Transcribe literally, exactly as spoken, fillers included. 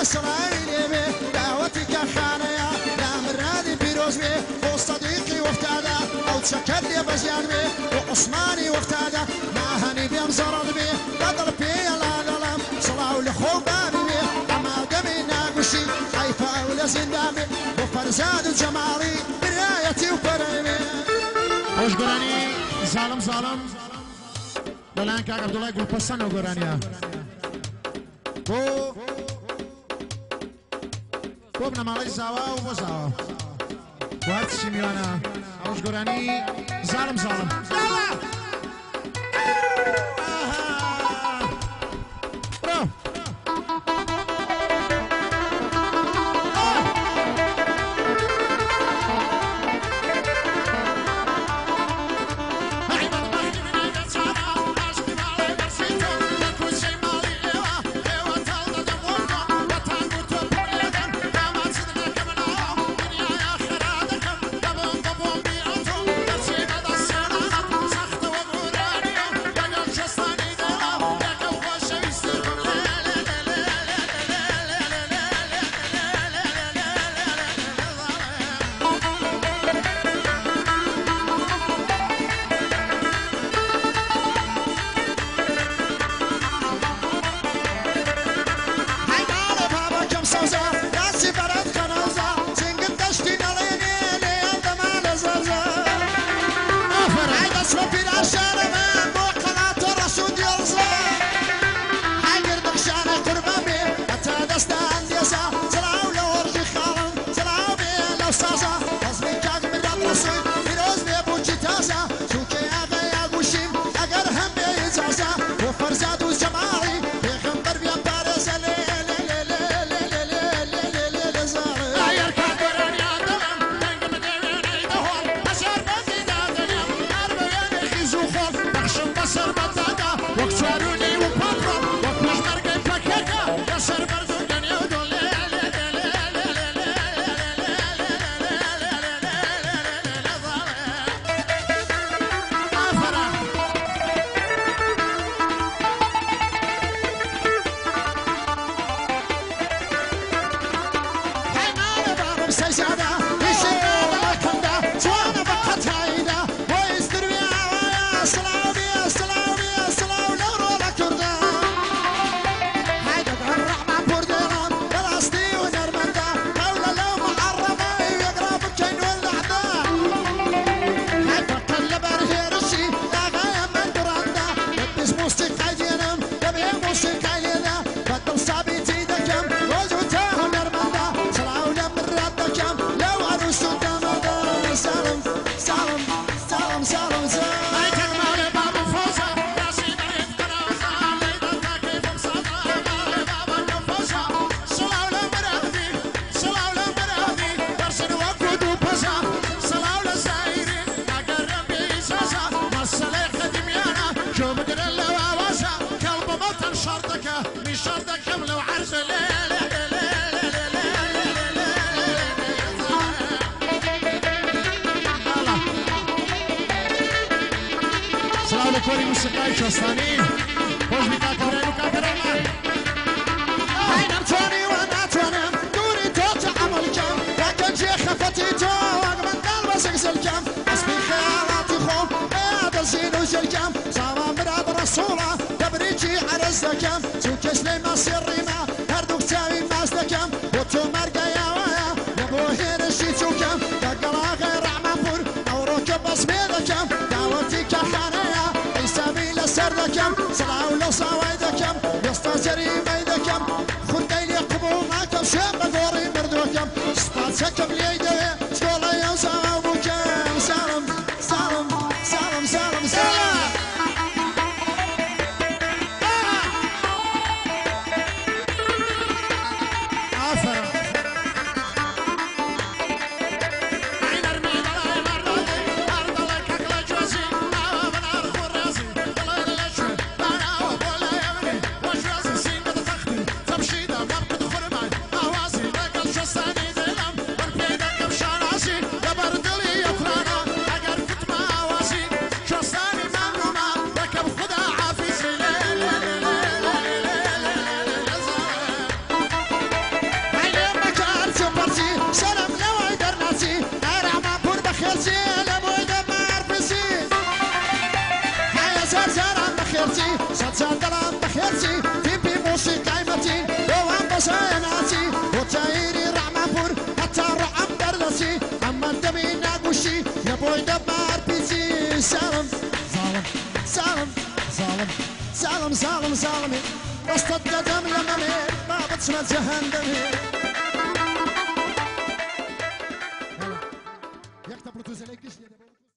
سراي ليبي دعوتك خانيا لا مرادي بيروزبي وصديقي وفتادا او تشكل لي بزيانبي وعثماني وفتادا ما هني بيم زرد بي قدر بي لا ظلم صلاة لخوباني بي اما دمي ناقشي حيفا ولا زندامي وفرزاد وجمالي برايتي وفريمي خوش قراني ظالم ظالم دلان كاك عبد الله يقول بسنة وقرانيا بو بو ابن مالي زاوا وبو زاوا وهات شميوانا خوش قراني ظالم ظالم يلا برو كوري موسيقى شوستاني خوش بيكا كوري وكا كرمان هاي نمتوني وانا تونم دوري توت عمل كم لكن جي خفتي تو واقبن قلب سقسل كم اسمي خيالاتي خوم هذا الزين وجل كم صار مراد رسوله تبريجي عرز كم سوكش لي ما سري ما هردوك تاوي ماس كم وتو مرقا يا ويا يبو هيرشي تو كم دقلا غير عمامبور او روكب اسمي كم دعوتي كخانيا سردكم صلاة ولا صوايدكم يستاجري ميدكم خدي لي قبومكم شاب دوري مردوكم سباتكم ليدي شكولا يا صاحبكم سلام سلام سلام سلام سلام Tamşida, Markut Khurmay, Avazi, Lekal Shostani, Zelam, Barpeda, وتدلم بخيرتي في بي موسيقى متين وعم بسيناتي وتايري رعمفور حتى رعم دردسي اما دمي ناقوشي يا بوي دمار بيتي سالم ظالم سالم ظالم سالم سالم سالم وسط الدم لمامي ما بتسمع جهنمي يكتب بلوتوز عليك